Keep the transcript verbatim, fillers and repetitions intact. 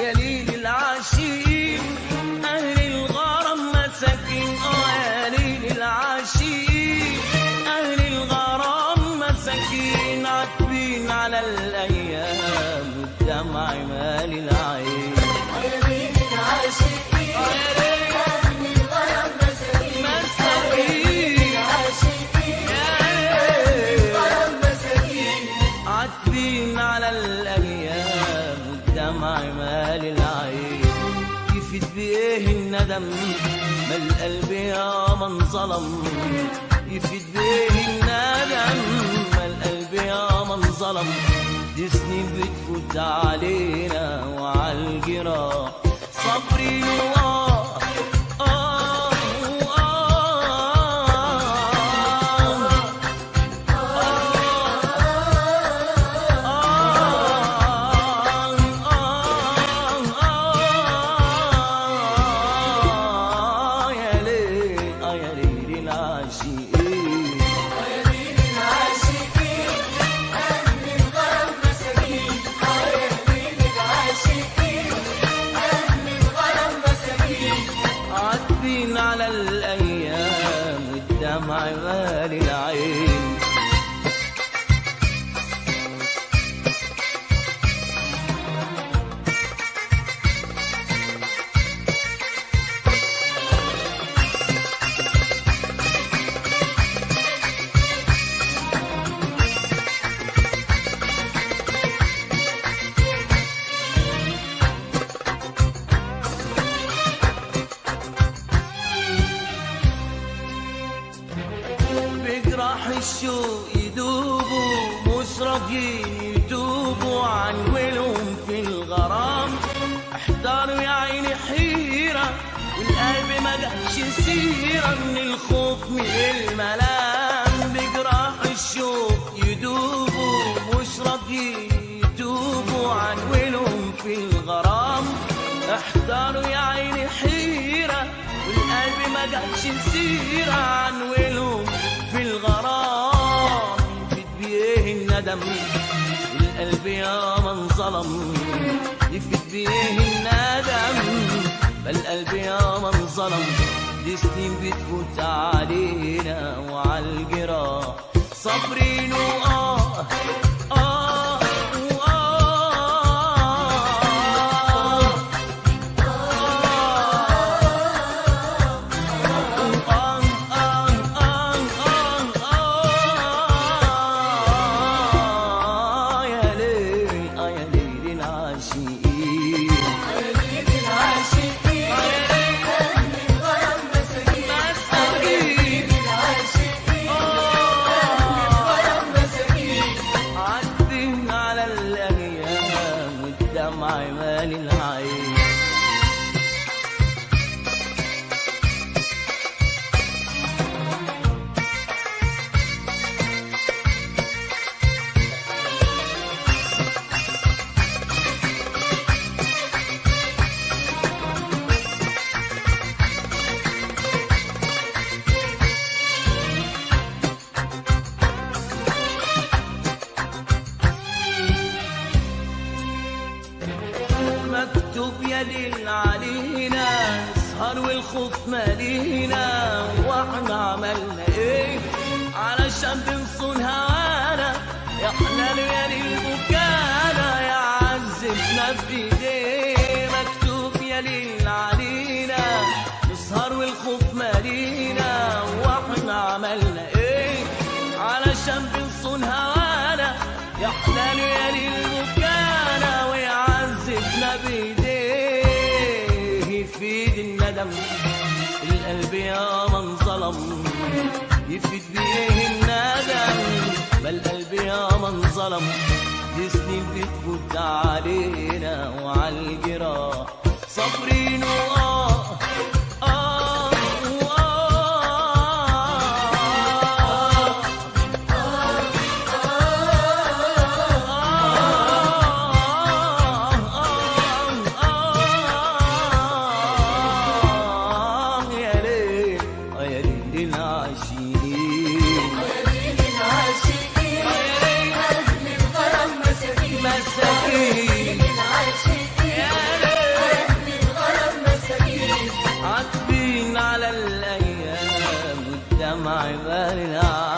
يا ليل العاشقين أهل الغرام مساكين. آه يا ليل العاشقين أهل الغرام مساكين عاتبين على الأيام والدمع مال العين. يا ليل العاشقين أهل الغرام مساكين مساكين عاشقين أهل الغرام مساكين عاتبين على الأيام والدمع مال العين. يفيد بإيه الندم ما القلب يا من ظلم. يفيد بإيه الندم ما القلب يا من ظلم. دي سنين بتفوت علينا وعالجراح صبري وآه آه على الأيام والدمع مال العين. بجراح الشوق يدوبوا مش راضيين يتوبوا عن ولهم في الغرام. احتاروا يا عيني حيرة والقلب ما جابش سيرة من الخوف من الملام. بجراح الشوق يدوبوا مش راضيين يتوبوا عن ولهم في الغرام. احتاروا يا عيني حيرة والقلب ما جابش سيرة عن ولهم في الغرام. يفيد بإيه الندم القلب يا من ظلم. يفيد بإيه الندم فالقلب يا من ظلم. دي سنين بتفوت علينا وعالجراح صابرين وآه آه دمع مال العين. مكتوب يا ليل علينا نسهر والخوف مالينا. واحنا عملنا ايه علشان بنصون هوانا؟ يا حلال يا ليل بكانا يا عذبنا في ايديه. مكتوب يا ليل علينا نسهر والخوف مالينا. واحنا عملنا ايه علشان بنصون هوانا؟ يا حلال يا ليل بكانا ويعذبنا بايديه. يفيد الندم القلب يا من ظلم. يفيد بيه الندم ما القلب يا من ظلم. دي سنين بتفوت علينا وعالجراح صابرين وآه آه مساكين عبالنا